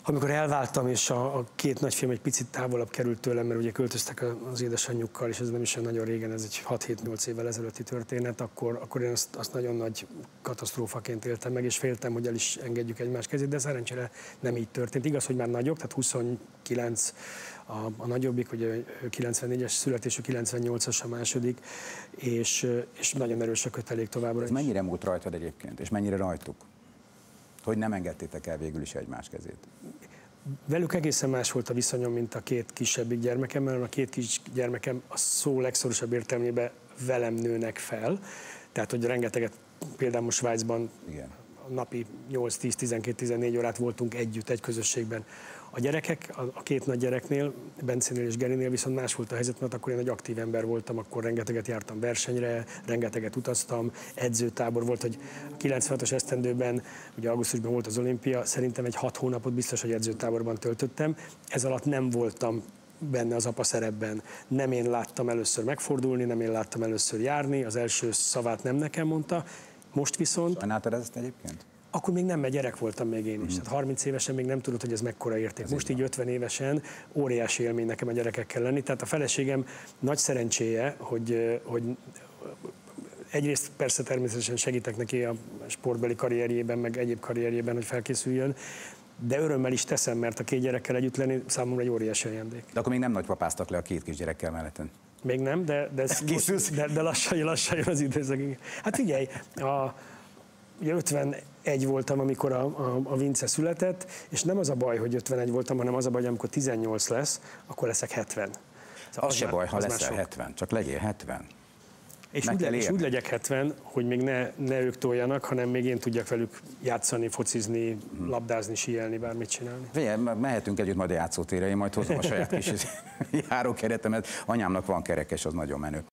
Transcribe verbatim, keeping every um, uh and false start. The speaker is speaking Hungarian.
Amikor elváltam, és a, a két nagyfiam egy picit távolabb került tőlem, mert ugye költöztek az édesanyjukkal, és ez nem is olyan nagyon régen, ez egy hat-hét-nyolc évvel ezelőtti történet, akkor, akkor én azt, azt nagyon nagy katasztrófaként éltem meg, és féltem, hogy el is engedjük egymás kezét, de szerencsére nem így történt. Igaz, hogy már nagyok, tehát huszonkilenc a, a nagyobbik, ugye kilencvennégyes születésű, kilencvennyolcas a második, és, és nagyon erős a kötelék továbbra is. Ez mennyire múlt rajtad egyébként, és mennyire rajtuk? Hogy nem engedtétek el végül is egymás kezét? Velük egészen más volt a viszonyom, mint a két kisebbik gyermekemmel, a két kis gyermekem a szó legszorosabb értelmében velem nőnek fel, tehát hogy rengeteget, például most Svájcban igen. napi nyolc-tíz-tizenkét-tizennégy órát voltunk együtt, egy közösségben. A gyerekek, a két nagy gyereknél, Bencénél és Gerinél viszont más volt a helyzet, mert akkor én egy aktív ember voltam, akkor rengeteget jártam versenyre, rengeteget utaztam, edzőtábor volt, hogy a kilencvenhatos esztendőben, ugye augusztusban volt az olimpia, szerintem egy hat hónapot biztos, hogy edzőtáborban töltöttem, ez alatt nem voltam benne az apa szerepben. Nem én láttam először megfordulni, nem én láttam először járni, az első szavát nem nekem mondta, most viszont... Sajnáltad ezt egyébként? Akkor még nem, mert gyerek voltam még én is. Mm. Tehát harminc évesen még nem tudod, hogy ez mekkora érték. Ez Most így ötven évesen óriási élmény nekem a gyerekekkel lenni. Tehát a feleségem nagy szerencséje, hogy, hogy egyrészt persze természetesen segítek neki a sportbeli karrierjében, meg egyéb karrierjében, hogy felkészüljön, de örömmel is teszem, mert a két gyerekkel együtt lenni számomra egy óriási ajándék. De akkor még nem nagypapáztak le a két kisgyerekkel melletten? Még nem, de, de, de, de lassan, lassan jön az időszak. Hát figyelj, a, ugye ötvenegy voltam, amikor a, a, a Vince született, és nem az a baj, hogy ötvenegy voltam, hanem az a baj, hogy amikor tizennyolc lesz, akkor leszek hetven. Szóval az, az se baj, ha leszel hetven, csak legyél hetven. És úgy, le, és úgy legyek hetven, hogy még ne, ne ők toljanak, hanem még én tudjak velük játszani, focizni, hmm. labdázni, síelni, bármit csinálni. Figyelj, mehetünk együtt majd a játszótérre, én majd hozom a saját kis járókeretemet. Anyámnak van kerekes, az nagyon menő.